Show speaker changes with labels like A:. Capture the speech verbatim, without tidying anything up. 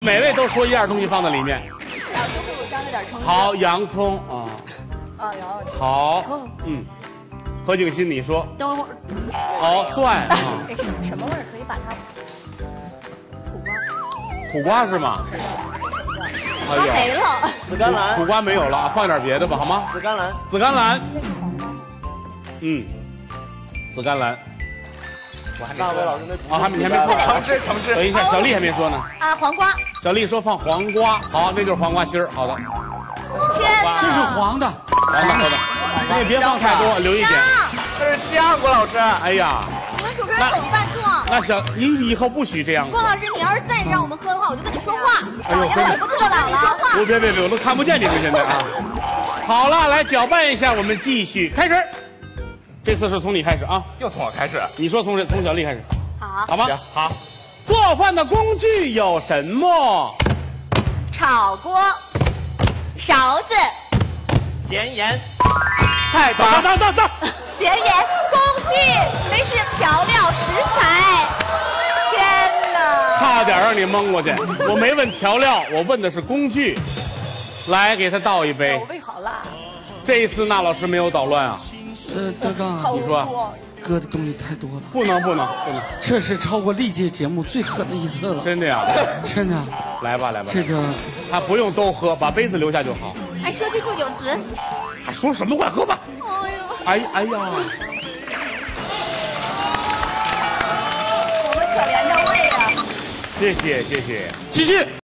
A: 每位都说一样东西放在里面。
B: 洋葱不如沾了点橙汁。
A: 好，洋葱啊。
B: 啊，然后
A: 好，嗯，何景新，你说。
B: 等会儿。
A: 好，蒜啊。
B: 这什什么味儿？可以把它苦瓜。
A: 苦瓜是吗？
B: 苦瓜没了。
C: 紫甘蓝。
A: 苦瓜没有了，放点别的吧，好吗？
C: 紫甘蓝。
A: 紫甘蓝。嗯，紫甘蓝。
C: 我还大卫老师那
A: 啊，还没还没说。
C: 橙汁，橙汁。
A: 等一下，小丽还没说呢。
B: 啊，黄瓜。
A: 小丽说放黄瓜，好，那就是黄瓜心儿。好的。
B: 天哪！
D: 这是黄的，
A: 黄的，好的。你也别放太多，留一点。
C: 这是酱，郭老师。
A: 哎呀，
B: 你们主持人总犯错。
A: 那小你以后不许这样。
B: 郭老师，你要是再让我们喝的话，我就跟你说话。
A: 哎呦，真的
B: 不跟你说话。
A: 不，别别别，我都看不见你们现在啊。好了，来搅拌一下，我们继续开始。这次是从你开始啊。
C: 又从我开始。
A: 你说从谁？从小丽开始。
B: 好。
A: 好吗？好。做饭的工具有什么？
B: 炒锅、勺子、
C: 咸盐、
A: 菜刀。等等等等。
B: 咸盐工具，没是调料食材。天哪！
A: 差点让你蒙过去。我没问调料，我问的是工具。来，给他倒一杯。
B: 我胃好辣。
A: 这一次那老师没有捣乱啊。
D: 呃，德刚啊，
A: 你说。
D: 搁的东西太多了，
A: 不能不能不能，
D: 这是超过历届节目最狠的一次了。
A: 真的呀？
D: 真的。
A: 来吧来吧，
D: 这个
A: 他不用都喝，把杯子留下就好。
B: 哎，说句祝酒词。
A: 还说什么？快喝吧。哎呦，哎哎呀！
B: 我们可怜的胃啊！
A: 谢谢谢谢，
D: 继续。